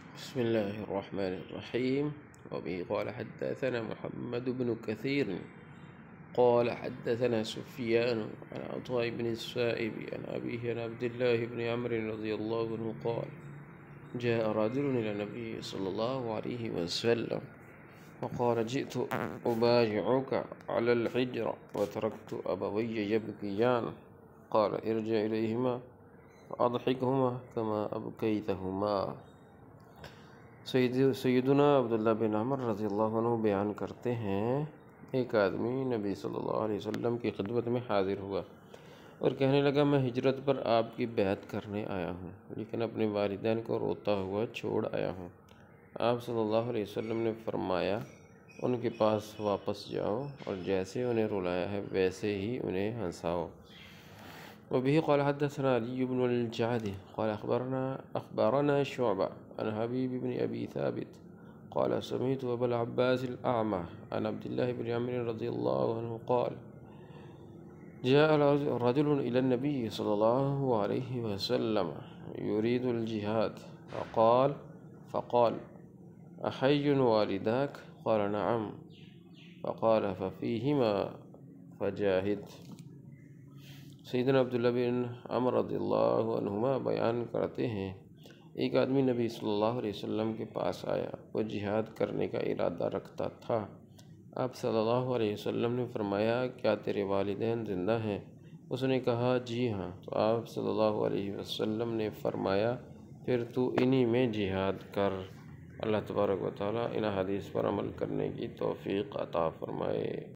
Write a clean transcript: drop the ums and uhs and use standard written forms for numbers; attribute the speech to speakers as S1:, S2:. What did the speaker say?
S1: بسم الله الرحمن الرحيم. وبه قال حدثنا محمد بن كثير قال حدثنا سفيان عن عطاء بن السائب عن أبيه عن عبد الله بن عمرو رضي الله عنه قال جاء رجل إلى النبي صلى الله عليه وسلم وقال جئت أبايعك على الحجرة وتركت أبوي يبكيان قال ارجع إليهما فأضحكهما كما أبكيتهما۔ سیدنا عبداللہ بن عمر رضی اللہ عنہ بیان کرتے ہیں، ایک آدمی نبی صلی اللہ علیہ وسلم کی خدمت میں حاضر ہوا اور کہنے لگا میں ہجرت پر آپ کی بیعت کرنے آیا ہوں، لیکن اپنے والدین کو روتا ہوا چھوڑ آیا ہوں۔ آپ صلی اللہ علیہ وسلم نے فرمایا ان کے پاس واپس جاؤ اور جیسے انہیں رلایا ہے ویسے ہی انہیں ہنساؤ۔ وبه قال حدثنا علي بن الجعد قال أخبرنا شعبة عن حبيب بن أبي ثابت قال سمعت أبا العباس الأعمى عن عبد الله بن عمرو رضي الله عنه قال جاء رجل إلى النبي صلى الله عليه وسلم يريد الجهاد فقال أحي والداك قال نعم فقال ففيهما فجاهد۔ سیدنا عبداللہ بن عمر رضی اللہ عنہما بیان کرتے ہیں، ایک آدمی نبی صلی اللہ علیہ وسلم کے پاس آیا، وہ جہاد کرنے کا ارادہ رکھتا تھا۔ آپ صلی اللہ علیہ وسلم نے فرمایا کیا تیرے والدین زندہ ہیں؟ اس نے کہا جی ہاں، تو آپ صلی اللہ علیہ وسلم نے فرمایا پھر تو انہی میں جہاد کر۔ اللہ تبارک و تعالیٰ ان حدیث پر عمل کرنے کی توفیق عطا فرمائے۔